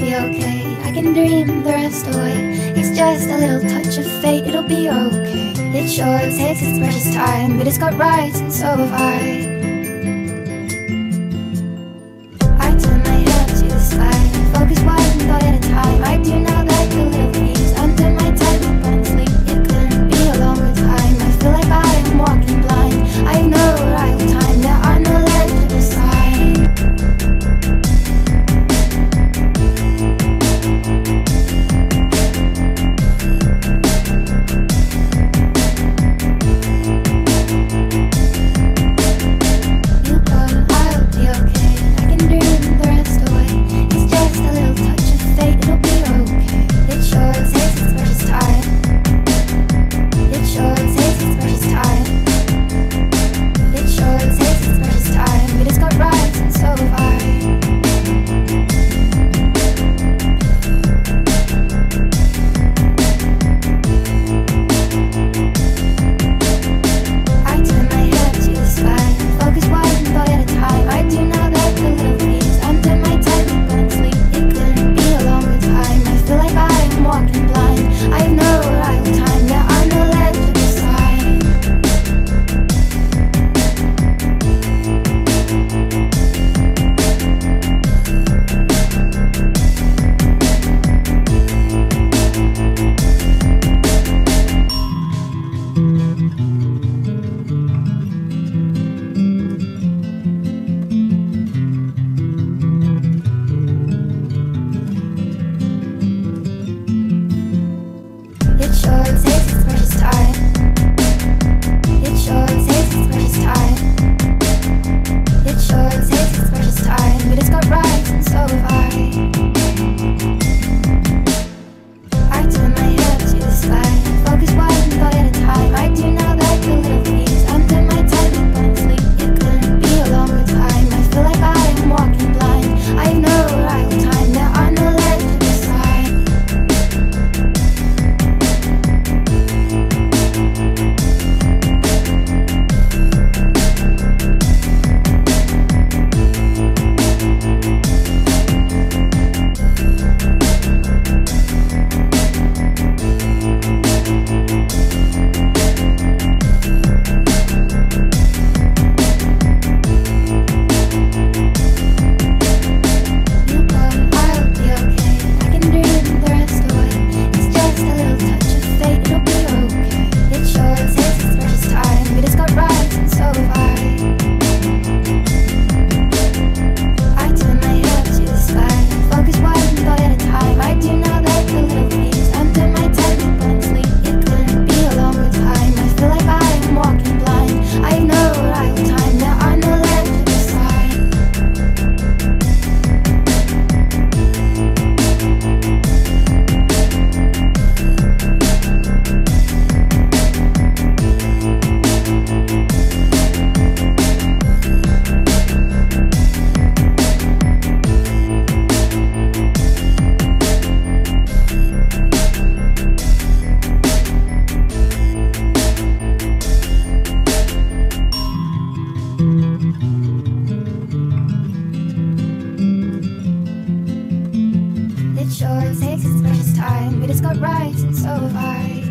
be okay. I can dream the rest away. It's just a little touch of fate, it'll be okay. It sure takes its precious time, but it's got rights and so have I. I turn my head to the sky, focus one thought at a time. I do not like the little things under my tent, but I'm sleep. It couldn't be a longer time. I feel like I am walking blind. I have no arrival time, there are no legible signs. It sure takes its precious time, but it's got rights and so have I.